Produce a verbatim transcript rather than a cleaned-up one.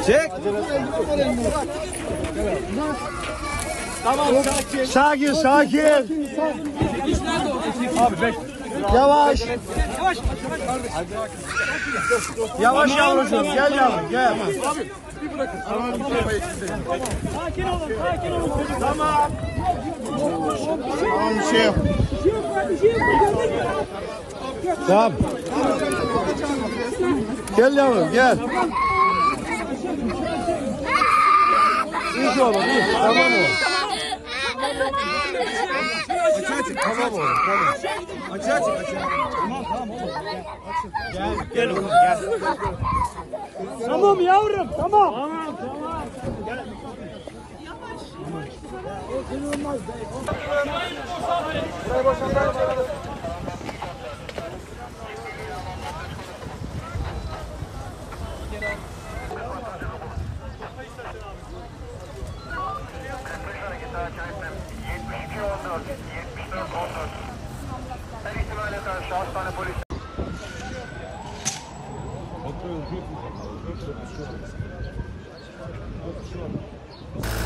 Çek. Tamam sakin. Sakin sakin. Abi bek. Yavaş. Yavaş. Yavaş yavrucuğum gel yavrum gel. Abi bir bırakın. Tamam bir şey sakin olun sakin olun. Tamam. Tamam bir şey yok. Tamam. Gel yavrum gel. İyi oğlum iyi. Tamam oğlum. Açığa çık. Tamam oğlum. Tamam. Açığa çık. Açığa. Tamam tamam oğlum. Gel. Gel oğlum gel. Tamam yavrum tamam. Tamam tamam. Gel. Yavaş. Yavaş. Olmaz. Buraya boşaltalım. yetmiş iki on dört, yetmiş dört on dört. Her ihtimale karşı hastane polisi. Kontrol ediyor.